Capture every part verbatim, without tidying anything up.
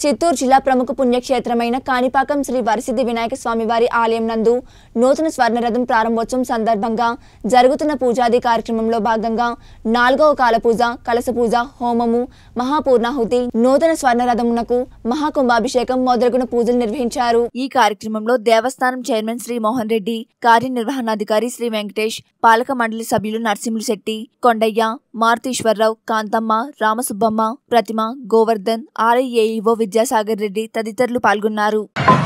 చిత్తూరు జిల్లా ప్రముఖ పుణ్యక్షేత్రమైన కాణిపాకం శ్రీ వరసిద్ధి వినాయక స్వామి వారి ఆలయం నందు నూతన స్వర్ణరథం ప్రారంభోత్సవం సందర్భంగా జరుగుతున్న పూజాది కార్యక్రమంలో భాగంగా నాలుగవ కాల పూజ, కలశ పూజ, హోమము, మహాపూర్ణాహుతి, నూతన స్వర్ణరథమునకు మహాకుంభాభిషేకం మొదలగున పూజలు నిర్వహించారు। ఈ కార్యక్రమంలో దేవస్థానం చైర్మన్ శ్రీ మోహన్ రెడ్డి, కార్యనిర్వహణాధికారి శ్రీ వెంకటేష్, పాలక మండలి సభ్యులు నరసింహులు శెట్టి, కొండయ్య, మారుతీశ్వరరావు, కాంతమ్మ, రామసుబ్బమ్మ, ప్రతిమ, గోవర్ధన్, ఆర్ఐ ఏఈఓ విద్యాసాగర్ రెడ్డి తదితరులు పాల్గొన్నారు।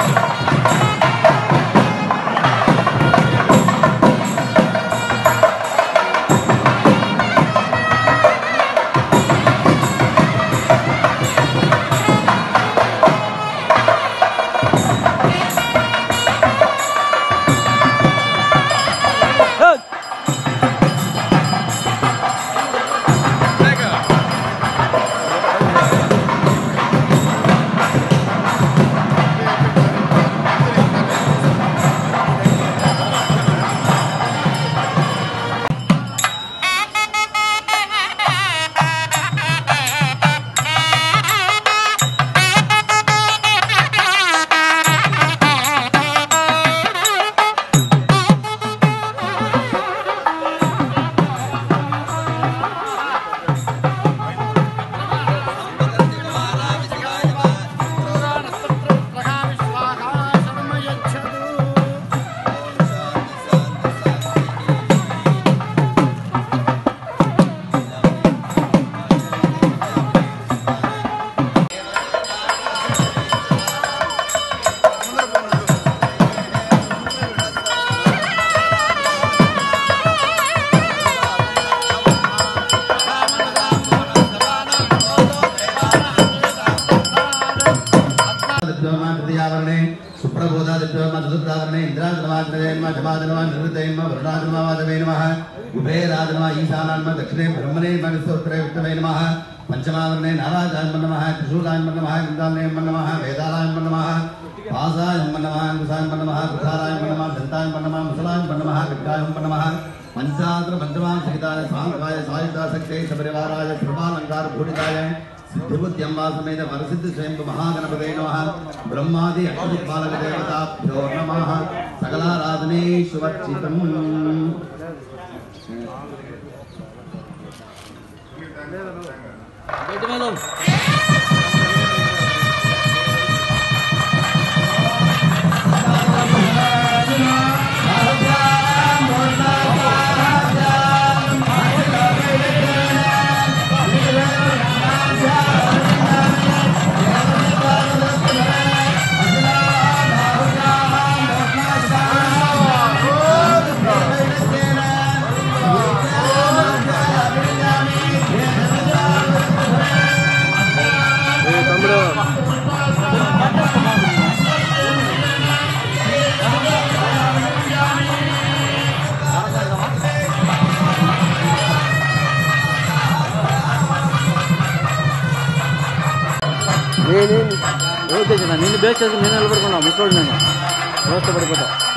सुप्रबोधादित्योमधुदावरणे इंद्राजनवाग्नयेन्म जमाजनवा निवृत्तयेन्म वरुणाजनवादवे नमः उभयराजनवा ईशानान्म दक्षिणे ब्रह्मणे मनसोत्तरे विष्णवे नमः पंचमावरणे नाराजान्म नमः त्रिशूलान्म नमः इंद्रालयन्म नमः वेदालान्म नमः पासायन्म नमः अंकुशान्म नमः कुठारायन्म नमः दन्तान्म नमः मुसलान्म नमः विद्यायन्म नमः पंचात्र पंचमां सहिताय सांगाय सायुधा शक्ते सपरिवाराय सर्वालंकार भूषिताय सिद्धिबुद्ध्यम्बा समेत वरसिद्धि स्वयं महागणपते नमः ब्रह्मादि अष्टदिक्पालक देवताभ्यो नमः सकलाराधने शुभचितम्। నేను నేను బేస్ చేసి నేను నిలబడుకున్నా ముసోడు నేను వ్యవస్థ పడిపోతా